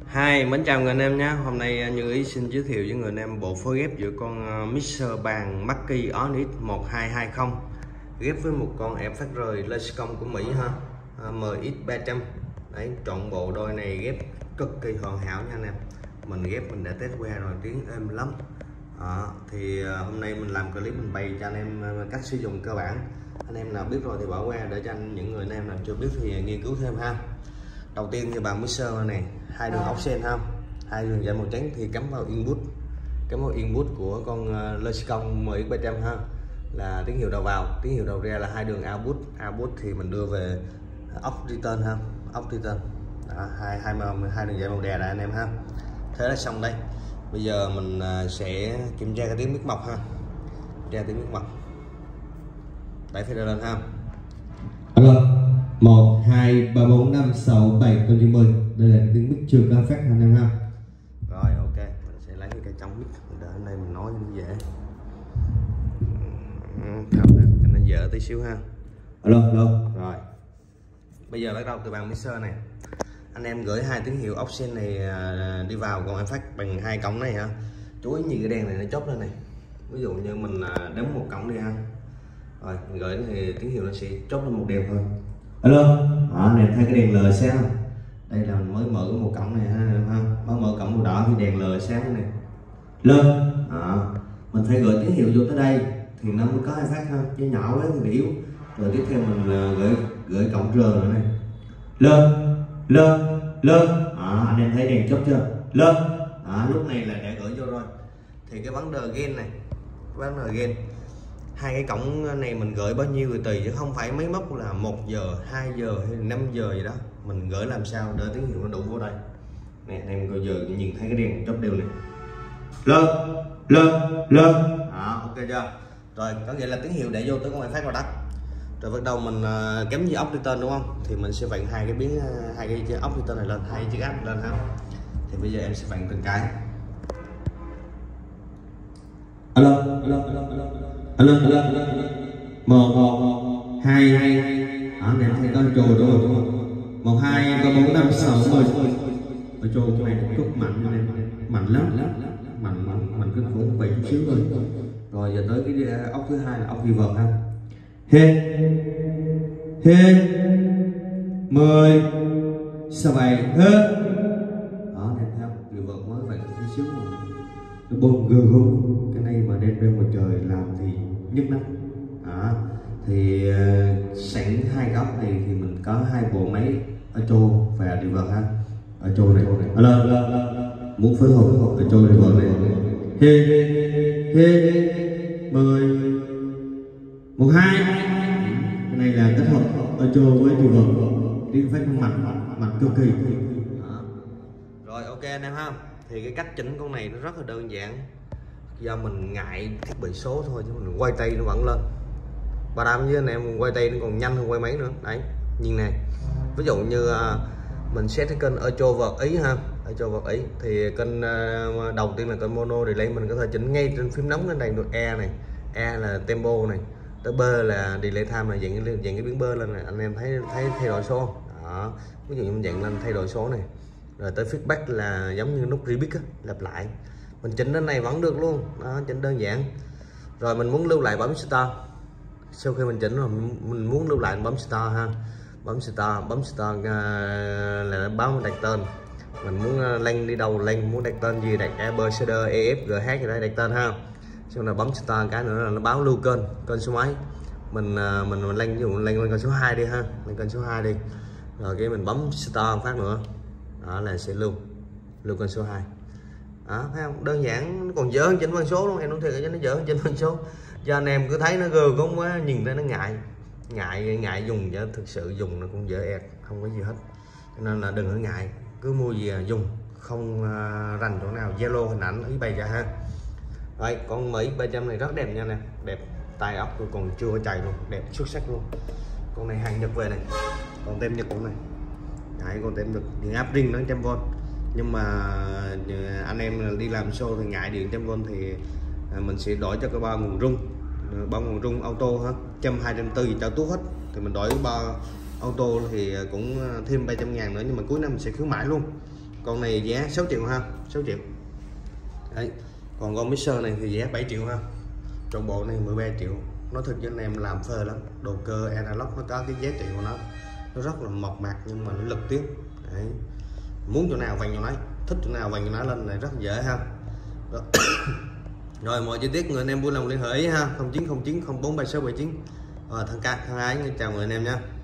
Hi, mến chào người anh em nhé. Hôm nay Như Ý xin giới thiệu với người anh em bộ phối ghép giữa con mixer bàn Mackie Onyx 1220 ghép với một con FXR Lexicon của Mỹ ha, MX300. Đấy, trọn bộ đôi này ghép cực kỳ hoàn hảo nha anh em. Mình ghép mình đã test qua rồi, tiếng êm lắm. Thì hôm nay mình làm clip mình bày cho anh em cách sử dụng cơ bản. Anh em nào biết rồi thì bỏ qua, để cho những người anh em nào chưa biết thì nghiên cứu thêm ha. Đầu tiên thì bàn mixer này hai đường ốc sen ha, hai đường dây màu trắng thì cắm vào input của con Lexicon MX300 ha, là tín hiệu đầu vào. Tín hiệu đầu ra là hai đường output thì mình đưa về ốc return ha, ốc return. Hai đường dây màu đè là anh em ha. Thế là xong đây. Bây giờ mình sẽ kiểm tra cái tiếng mic mọc ha, kiểm tra tiếng mic mọc. Đẩy fader lên ha. Alo, 1, 2, 3, 4, 5, 6, 7, con chữ 10. Đây là cái tiếng mic chưa có phát anh em ha. Rồi ok, mình sẽ lấy cái trong mic để hôm nay mình nói cho nó dễ. Cho nó dở tí xíu ha. Alo. Rồi. Bây giờ bắt đầu từ bàn mixer này. Anh em gửi hai tín hiệu aux này đi vào con em phát bằng hai cổng này ha. Chú ý nhìn cái đèn này nó chốt lên này. Ví dụ như mình đóng một cổng đi ha. Rồi mình gửi thì tín hiệu nó sẽ chốt lên một đèn thôi. Alo. Anh em thấy cái đèn L sáng không? Đây là mình mới mở một cổng này ha, mới mở cổng màu đỏ thì đèn L sáng này. Lên. Mình phải gửi tín hiệu vô tới đây thì nó mới có hai phát ha, chứ nhỏ quá thì bị yếu. Rồi tiếp theo mình gửi cổng R nữa này. Lên. Anh em thấy đèn chớp chưa? Lên. Lúc này là đã gửi vô rồi. Thì cái vấn đề gain này, hai cái cổng này mình gửi bao nhiêu thì tùy, chứ không phải máy móc là 1 giờ, 2 giờ hay 5 giờ gì đó. Mình gửi làm sao để tín hiệu nó đủ vô đây. Nè, anh em coi giờ nhìn thấy cái đèn chớp đều này. Lên. Ok chưa? Rồi có nghĩa là tín hiệu để vô tới con phát vào đất. Rồi bắt đầu mình kém như ốc return đúng không? Thì mình sẽ vặn hai cái ốc return này lên, hai chiếc áp lên ha. Thì bây giờ em sẽ vặn từng cái. Alo. 1, 2. Anh em thấy con trồi đúng không? 1, 2, 3, 4, 5, 6, 10. Ở trồi cái này cúc mạnh lắm. Mạnh kinh khủng, vậy chút xíu thôi. Rồi giờ tới cái ốc thứ hai là ốc reverb ha. Hết 10 6, 7 hết. Đó, em thấy reverb mới vậy chút xíu mà nó bông gơ gông. Cái này mà đem ra ngoài trời làm thì nhức nách. Thì sẵn hai góc này thì mình có hai bộ máy echo và reverb ha. Echo này. Alo. Muốn phối hợp echo reverb này. Hết 10 1, 2. Cái này là kết hợp echo với reverb, tiếng phát mạnh cực kỳ. Rồi ok anh em ha. Thì cái cách chỉnh con này nó rất là đơn giản. Do mình ngại thiết bị số thôi, chứ mình quay tay nó vẫn lên. Bà đam với anh em quay tay nó còn nhanh hơn quay máy nữa. Đấy, nhìn này. Ví dụ như mình set cái kênh echo vợt Ý ha, echo vợt Ý thì kênh đầu tiên là kênh mono delay, mình có thể chỉnh ngay trên phím nóng lên đây được. E là tempo này, tới B là delay time, là dạng cái biến B lên này. Anh em thấy thay đổi số không? Đó, ví dụ như mình dạng lên thay đổi số này. Rồi tới feedback là giống như nút repeat á, lặp lại. Mình chỉnh đến này vẫn được luôn. Đó, chỉnh đơn giản. Rồi mình muốn lưu lại bấm start. Sau khi mình chỉnh rồi mình muốn lưu lại bấm start ha. Bấm start là báo đặt tên. Mình muốn lên đi đâu lên, muốn đặt tên gì đặt A B C D E F G H gì đó đặt tên ha. Xong là bấm start cái nữa là nó báo lưu kênh số mấy. Mình lên, ví dụ lên kênh số 2 đi ha, lên kênh số 2 đi. Rồi cái mình bấm start phát nữa. Đó là sẽ lưu kênh số 2. Thấy không? Đơn giản, nó còn dở hơn chỉnh phân số luôn. Em nói thiệt cho nó dở hơn chỉnh phân số. Cho anh em cứ thấy nó gơ gớm quá, nhìn thấy nó ngại dùng, chứ thực sự dùng nó cũng dễ ẹt, không có gì hết. Cho nên là đừng có ngại, cứ mua gì dùng, không rành chỗ nào Zalo hình ảnh ý bày ra ha. Rồi con Mỹ 300 này rất đẹp nha nè, đẹp, tay ốc tôi còn chưa có chạy luôn, đẹp xuất sắc luôn. Con này hàng Nhật về này, còn tem Nhật cũng này. Đấy, con tem Nhật, điện áp riêng 500V. Nhưng mà anh em đi làm show thì ngại điện 100V thì mình sẽ đổi cho cái bao nguồn rung auto ha, 100, 240 gì cho tuốt hết. Thì mình đổi bao auto thì cũng thêm 300.000 nữa, nhưng mà cuối năm mình sẽ khuyến mãi luôn. Con này giá 6 triệu ha, 6 triệu đấy. Còn con mixer này thì giá 7 triệu ha. Trong bộ này 13 triệu. Nói thật với anh em làm phê lắm. Đồ cơ analog nó có cái giá trị của nó rất là mộc mạc nhưng mà nó lực tiếp đấy. Muốn chỗ nào vành chỗ nấy, thích chỗ nào vành chỗ nấy lên này rất dễ ha. Rồi mọi chi tiết người anh em vui lòng liên hệ ha, 0909 043679. Thằng Ái chào người anh em nha.